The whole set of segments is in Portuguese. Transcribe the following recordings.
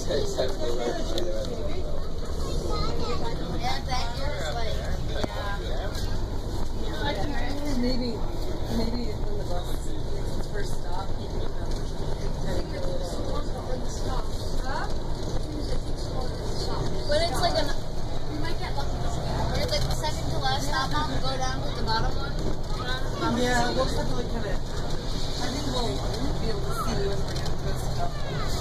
Maybe when the bus first stop, you can But it's like you might get lucky. It's like the second to last stop on, go down to the bottom one. yeah, we'll have to look at it. I think we'll be able to see when we're getting this stuff.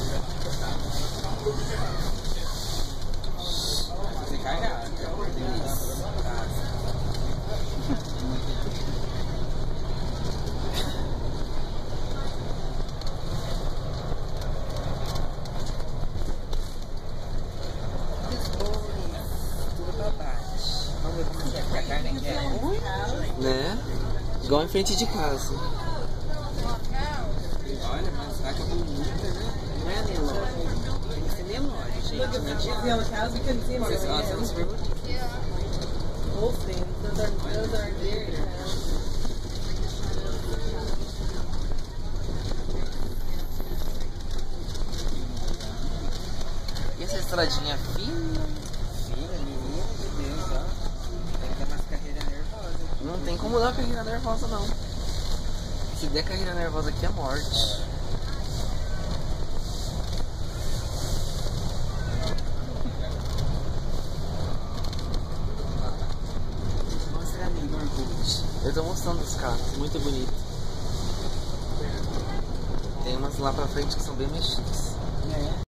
Né? Igual em frente de casa. Olha, mas tá com bonita, né? Não é nem loja. Tem que ser nem loja, gente. Look at the yellow cows. We couldn't see them on the way Elas in. são super bonitas. Holstein. Those are dairy cows. E essa estradinha fina? Filha, menina de Deus, ó. Tem que dar umas carreiras nervosas. Não tem como dar carreira nervosa, não. Se der carreira nervosa aqui é morte. Mostra a mim, Marcos. Eu tô mostrando os carros, muito bonito. Tem umas lá pra frente que são bem mexidas. É.